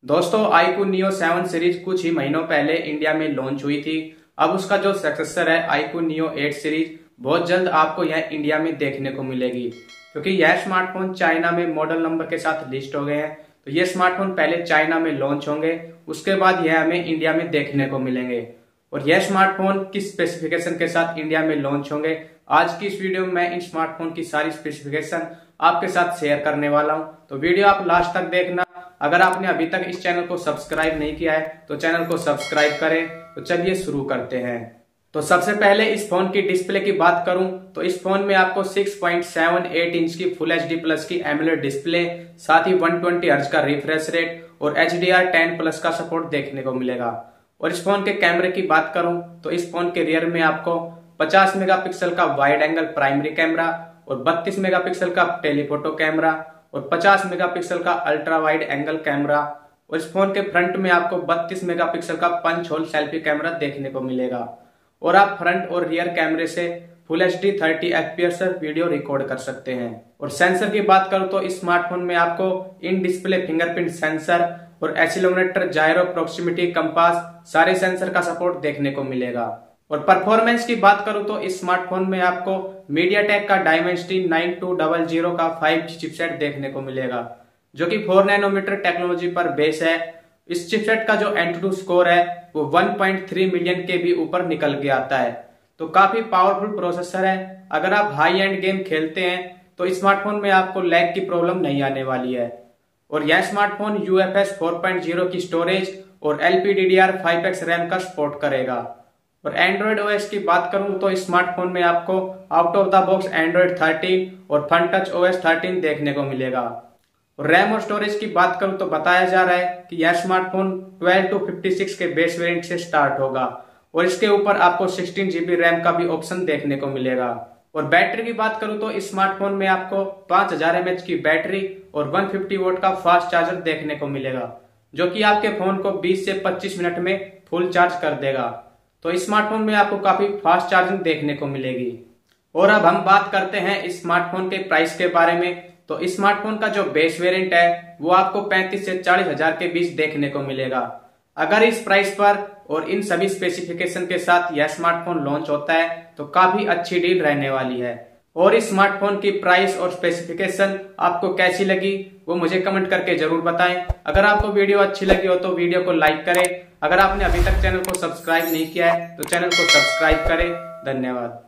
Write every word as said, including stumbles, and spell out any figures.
दोस्तों iQOO Neo seven series कुछ ही महीनों पहले इंडिया में लॉन्च हुई थी। अब उसका जो सक्सेसर है iQOO Neo एट सीरीज बहुत जल्द आपको यह इंडिया में देखने को मिलेगी, क्योंकि यह स्मार्टफोन चाइना में मॉडल नंबर के साथ लिस्ट हो गए हैं। तो ये स्मार्टफोन पहले चाइना में लॉन्च होंगे, उसके बाद यह हमें इंडिया में देखने को मिलेंगे। और यह स्मार्टफोन किस स्पेसिफिकेशन के साथ इंडिया में लॉन्च होंगे, आज की इस वीडियो में मैं इन स्मार्टफोन की सारी स्पेसिफिकेशन आपके साथ शेयर करने वाला हूं। तो वीडियो आप लास्ट तक देखना। अगर आपने अभी तक इस चैनल को सब्सक्राइब नहीं किया है तो चैनल को सब्सक्राइब करें। तो चलिए शुरू करते हैं। तो सबसे पहले इस फोन की डिस्प्ले की बात करूं तो इस फोन में आपको six point seven eight inch की फुल एचडी प्लस की एमोलेड डिस्प्ले, साथ ही वन ट्वेंटी हर्ट्ज का रिफ्रेश रेट और H D R ten plus का सपोर्ट देखने को मिलेगा। और इस फोन के कैमरे की बात करूं तो इस फोन के रियर में आपको पचास मेगापिक्सल का वाइड एंगल प्राइमरी कैमरा और बत्तीस मेगापिक्सल का टेलीफोटो कैमरा और पचास मेगापिक्सल का अल्ट्रा वाइड एंगल कैमरा, और इस फोन के फ्रंट में आपको बत्तीस मेगापिक्सल का पंच होल सेल्फी कैमरा देखने को मिलेगा। और आप फ्रंट और रियर कैमरे से full H D thirty F P S video record कर सकते हैं। और सेंसर की बात करूं तो इस स्मार्टफोन में आपको इन डिस्प्ले फिंगरप्रिंट सेंसर और एक्सीलरोमीटर, जायरो, प्रोक्सिमिटी, कंपास सारे सेंसर का सपोर्ट देखने को मिलेगा। और परफॉर्मेंस की बात करूं तो इस स्मार्टफोन में आपको मीडियाटेक का Dimensity nine two double zero का फाइव जी चिपसेट देखने को मिलेगा, जो कि फोर नैनोमीटर टेक्नोलॉजी पर बेस है। इस चिपसेट का जो एंटूटू स्कोर है वो वन पॉइंट थ्री मिलियन के भी ऊपर निकल के आता है। तो काफी पावरफुल प्रोसेसर है। अगर आप हाई एंड गेम खेलते हैं तो इस स्मार्टफोन में आपको लैग की प्रॉब्लम नहीं आने वाली है। और यह smartphone U F S four point zero की स्टोरेज और L P D D R five X RAM का सपोर्ट करेगा। और एंड्रॉइड ओ एस की बात करूं तो इस स्मार्टफोन में आपको out of the box Android thirteen और Funtouch O S thirteen देखने को मिलेगा। और रैम और स्टोरेज की बात करूं तो बताया जा रहा है कि यह smartphone twelve two fifty six के बेस वेरिएंट से स्टार्ट होगा और इसके ऊपर आपको सिक्सटीन जीबी रैम का भी ऑप्शन देखने को मिलेगा। और बैटरी की बात करूं तो इस स्मार्टफोन में आपको पांच हजार एम एच की बैटरी और वन फिफ्टी वोल्ट का फास्ट चार्जर देखने को मिलेगा, जो कि आपके फोन को बीस से पच्चीस मिनट में फुल चार्ज कर देगा। तो इस स्मार्टफोन में आपको काफी फास्ट चार्जिंग देखने को मिलेगी। और अब हम बात करते हैं इस स्मार्टफोन के प्राइस के बारे में। तो इस स्मार्टफोन का जो बेस वेरिएंट है वो आपको पैंतीस से चालीस हजार के बीच देखने को मिलेगा। अगर इस प्राइस पर और इन सभी स्पेसिफिकेशन के साथ यह स्मार्टफोन लॉन्च होता है तो काफी अच्छी डील रहने वाली है। और इस स्मार्टफोन की प्राइस और स्पेसिफिकेशन आपको कैसी लगी वो मुझे कमेंट करके जरूर बताएं। अगर आपको वीडियो अच्छी लगी हो तो वीडियो को लाइक करें। अगर आपने अभी तक चैनल को सब्सक्राइब नहीं किया है तो चैनल को सब्सक्राइब करें। धन्यवाद।